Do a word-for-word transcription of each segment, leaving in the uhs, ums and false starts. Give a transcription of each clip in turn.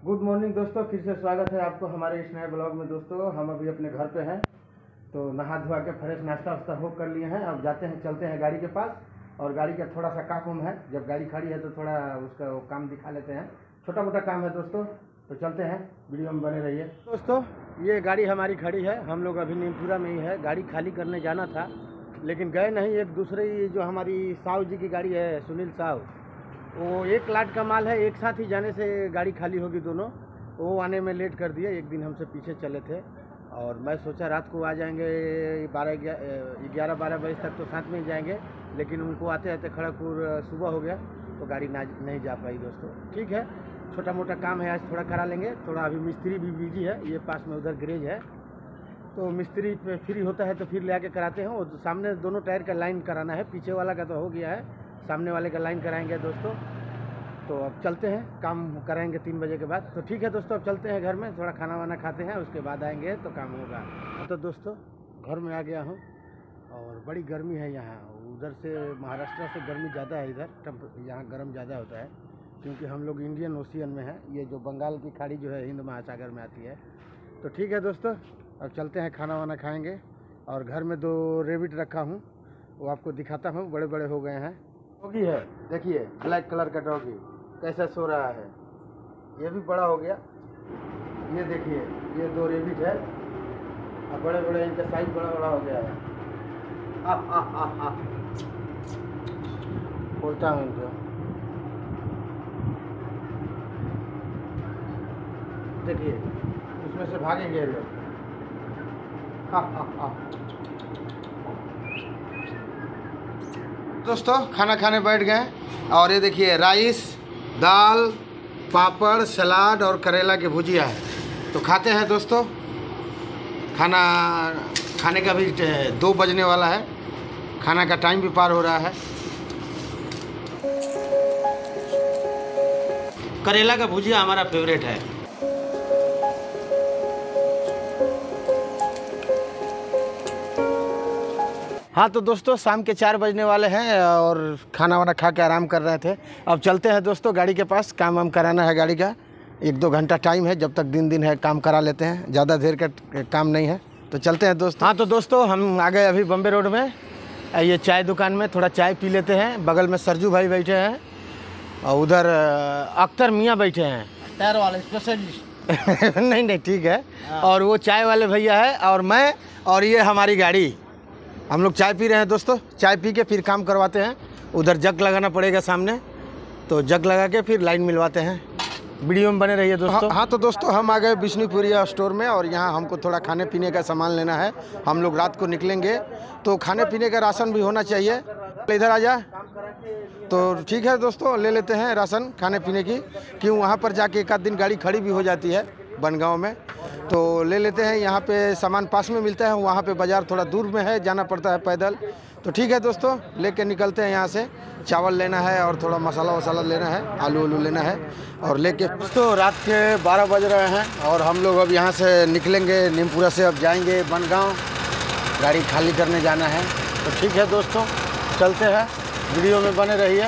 Good morning दोस्तों, फिर से स्वागत है आपको हमारे इस नए ब्लॉग में। दोस्तों हम अभी अपने घर पे हैं, तो नहा धोआ के फ्रेश नाश्ता वास्ता हो कर लिए हैं। अब जाते हैं, चलते हैं गाड़ी के पास, और गाड़ी का थोड़ा सा काम है। जब गाड़ी खड़ी है तो थोड़ा उसका वो काम दिखा लेते हैं, छोटा मोटा काम है दोस्तों। तो चलते हैं, वीडियो में बने रहिए। दोस्तों ये गाड़ी हमारी खड़ी है, हम लोग अभी नीमपुरा में ही है। गाड़ी खाली करने जाना था लेकिन गए नहीं। एक दूसरी जो हमारी साहू जी की गाड़ी है, सुनील साहू, वो एक लाट का माल है, एक साथ ही जाने से गाड़ी खाली होगी दोनों। वो आने में लेट कर दिए, एक दिन हमसे पीछे चले थे। और मैं सोचा रात को आ जाएंगे, बारह ग्यारह बारह बजे तक तो साथ में ही जाएंगे, लेकिन उनको आते आते खड़गपुर सुबह हो गया तो गाड़ी ना नहीं जा पाई दोस्तों। ठीक है, छोटा मोटा काम है, आज थोड़ा करा लेंगे। थोड़ा अभी मिस्त्री भी बिजी है, ये पास में उधर गैरेज है, तो मिस्त्री फ्री होता है तो फिर ले आके कराते हैं। और सामने दोनों टायर का लाइन कराना है, पीछे वाला का तो हो गया है, सामने वाले का लाइन कराएंगे दोस्तों। तो अब चलते हैं, काम कराएंगे तीन बजे के बाद। तो ठीक है दोस्तों, अब चलते हैं घर में, थोड़ा खाना वाना खाते हैं, उसके बाद आएंगे तो काम होगा। तो दोस्तों घर में आ गया हूँ, और बड़ी गर्मी है यहाँ। उधर से महाराष्ट्र से गर्मी ज़्यादा है, इधर यहाँ गर्म ज़्यादा होता है, क्योंकि हम लोग इंडियन ओशियन में हैं। ये जो बंगाल की खाड़ी जो है हिंद महासागर में आती है। तो ठीक है दोस्तों, अब चलते हैं, खाना वाना खाएँगे। और घर में दो रेबिट रखा हूँ, वो आपको दिखाता हूँ, बड़े बड़े हो गए हैं। डॉगी है, देखिए ब्लैक कलर का डॉगी कैसा सो रहा है, ये भी बड़ा हो गया। ये देखिए, ये दो रेबिट है, और बड़े बड़े इनका साइज बड़ा बड़ा हो गया है। आ आ आ आ बोलता हूँ इनको, देखिए उसमें से भागेंगे लोग। हा हा हा। दोस्तों खाना खाने बैठ गए, और ये देखिए राइस, दाल, पापड़, सलाद और करेला की भुजिया है। तो खाते हैं दोस्तों। खाना खाने का भी दो बजने वाला है, खाना का टाइम भी पार हो रहा है। करेला का भुजिया हमारा फेवरेट है। हाँ तो दोस्तों शाम के चार बजने वाले हैं, और खाना वाना खा के आराम कर रहे थे। अब चलते हैं दोस्तों गाड़ी के पास, काम वाम कराना है गाड़ी का। एक दो घंटा टाइम है, जब तक दिन दिन है काम करा लेते हैं, ज़्यादा देर का काम नहीं है। तो चलते हैं दोस्तों। हाँ तो दोस्तों हम आ गए अभी बम्बे रोड में, ये चाय दुकान में थोड़ा चाय पी लेते हैं। बगल में सरजू भाई बैठे हैं, और उधर अख्तर मियाँ बैठे हैं, टायर वाले स्पेशलिस्ट। नहीं नहीं ठीक है। और वो चाय वाले भैया है, और मैं, और ये हमारी गाड़ी। हम लोग चाय पी रहे हैं दोस्तों। चाय पी के फिर काम करवाते हैं। उधर जग लगाना पड़ेगा सामने, तो जग लगा के फिर लाइन मिलवाते हैं। वीडियो में बने रहिए दोस्तों। हाँ, हाँ तो दोस्तों हम आ गए विष्णुपुरिया स्टोर में, और यहाँ हमको थोड़ा खाने पीने का सामान लेना है। हम लोग रात को निकलेंगे, तो खाने पीने का राशन भी होना चाहिए। इधर आ जा। तो ठीक है दोस्तों, ले लेते हैं राशन खाने पीने की, क्यों वहाँ पर जाके एक आध दिन गाड़ी खड़ी भी हो जाती है बनगांव में, तो ले लेते हैं। यहाँ पे सामान पास में मिलता है, वहाँ पे बाज़ार थोड़ा दूर में है, जाना पड़ता है पैदल। तो ठीक है दोस्तों, लेके निकलते हैं यहाँ से। चावल लेना है, और थोड़ा मसाला वसाला लेना है, आलू आलू लेना है, और लेके दोस्तों रात के बारह बज रहे हैं, और हम लोग अब यहाँ से निकलेंगे नीमपुरा से। अब जाएंगे बनगांव, गाड़ी खाली करने जाना है। तो ठीक है दोस्तों, चलते हैं, वीडियो में बने रहिए।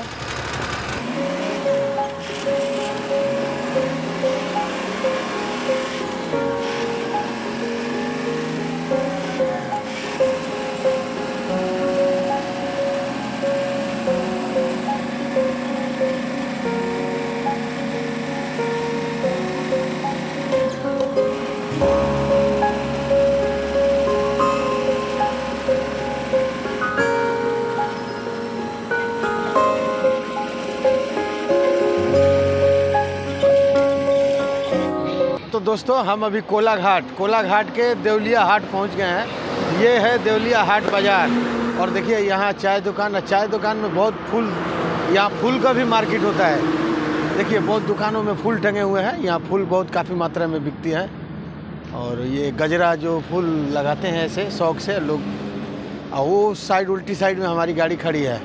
तो दोस्तों हम अभी कोला घाट कोला घाट के देवलिया हाट पहुंच गए हैं। ये है देवलिया हाट बाज़ार, और देखिए यहाँ चाय दुकान है। चाय दुकान में बहुत फूल, यहाँ फूल का भी मार्केट होता है। देखिए बहुत दुकानों में फूल टंगे हुए हैं, यहाँ फूल बहुत काफ़ी मात्रा में बिकती है। और ये गजरा जो फूल लगाते हैं ऐसे शौक से लोग। और वो साइड, उल्टी साइड में हमारी गाड़ी खड़ी है।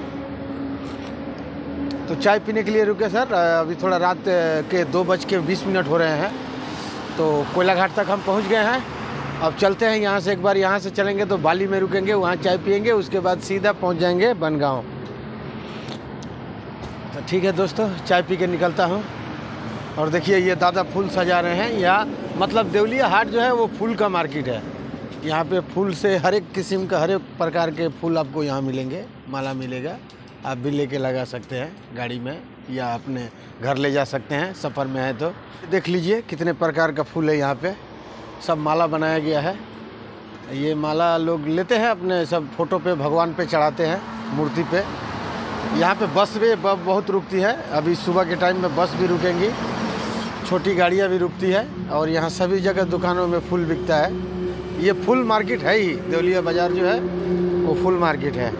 तो चाय पीने के लिए रुके सर। अभी थोड़ा रात के दो बज के बीस मिनट हो रहे हैं, तो कोला घाट तक हम पहुंच गए हैं। अब चलते हैं यहाँ से, एक बार यहाँ से चलेंगे तो बाली में रुकेंगे, वहाँ चाय पियेंगे, उसके बाद सीधा पहुँच जाएंगे बनगांव। तो ठीक है दोस्तों, चाय पी के निकलता हूँ। और देखिए ये दादा फूल सजा रहे हैं। यहाँ मतलब देवलिया हाट जो है वो फूल का मार्केट है। यहाँ पे फूल से हर एक किस्म का हर एक प्रकार के फूल आपको यहाँ मिलेंगे, माला मिलेगा। आप भी लेके लगा सकते हैं गाड़ी में या अपने घर ले जा सकते हैं सफ़र में है तो। देख लीजिए कितने प्रकार का फूल है यहाँ पे, सब माला बनाया गया है। ये माला लोग लेते हैं अपने सब फोटो पे, भगवान पे चढ़ाते हैं, मूर्ति पे। यहाँ पे बस भी बहुत रुकती है। अभी सुबह के टाइम में बस भी रुकेंगी, छोटी गाड़ियाँ भी रुकती है। और यहाँ सभी जगह दुकानों में फूल बिकता है। ये फुल मार्केट है ही, देवलिया बाज़ार जो है वो फुल मार्केट है।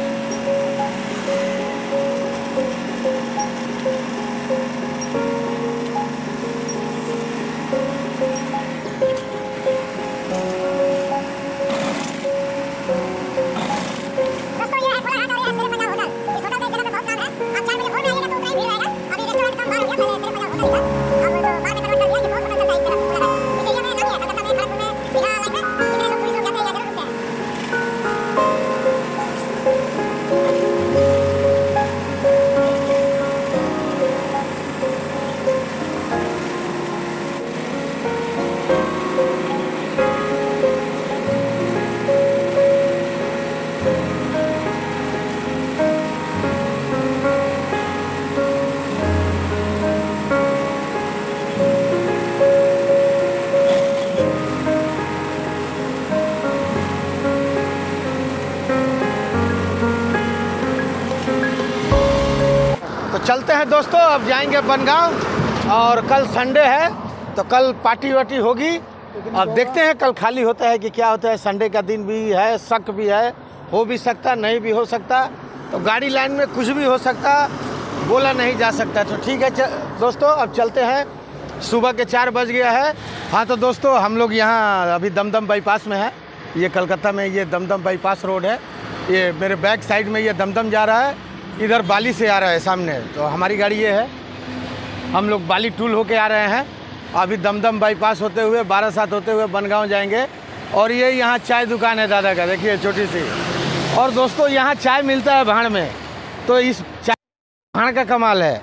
तो चलते हैं दोस्तों, अब जाएंगे बनगांव। और कल संडे है तो कल पार्टी वार्टी होगी। अब देखते हैं कल खाली होता है कि क्या होता है। संडे का दिन भी है, शक भी है, हो भी सकता नहीं भी हो सकता। तो गाड़ी लाइन में कुछ भी हो सकता, बोला नहीं जा सकता। तो ठीक है दोस्तों, अब चलते हैं। सुबह के चार बज गया है। हाँ तो दोस्तों हम लोग यहाँ अभी दमदम बाईपास में है। ये कलकत्ता में ये दमदम बाईपास रोड है। ये मेरे बैक साइड में ये दमदम जा रहा है, इधर बाली से आ रहा है सामने। तो हमारी गाड़ी ये है, हम लोग बाली टूल होके आ रहे हैं। अभी दमदम बाईपास होते हुए बारह सात होते हुए बनगांव जाएंगे। और ये यहाँ चाय दुकान है दादा का, देखिए छोटी सी। और दोस्तों यहाँ चाय मिलता है भाड़ में। तो इस चाय भाड़ का कमाल है,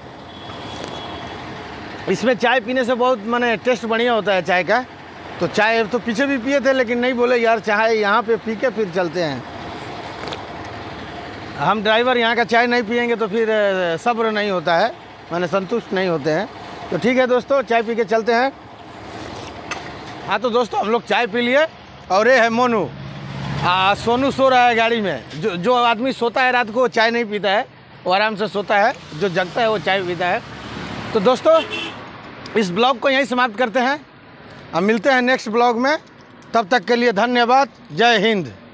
इसमें चाय पीने से बहुत माने टेस्ट बढ़िया होता है चाय का। तो चाय तो पीछे भी पिए थे लेकिन नहीं बोले यार चाय यहाँ पे पी के फिर चलते हैं। हम ड्राइवर यहाँ का चाय नहीं पियेंगे तो फिर सब्र नहीं होता है, माने संतुष्ट नहीं होते हैं। तो ठीक है दोस्तों, चाय पी के चलते हैं। हाँ तो दोस्तों हम लोग चाय पी लिए। और ये है मोनू, आ, सोनू सो रहा है गाड़ी में। जो जो आदमी सोता है रात को वो चाय नहीं पीता है, वो आराम से सोता है। जो जगता है वो चाय पीता है। तो दोस्तों इस ब्लॉग को यहीं समाप्त करते हैं। हम मिलते हैं नेक्स्ट ब्लॉग में। तब तक के लिए धन्यवाद। जय हिंद।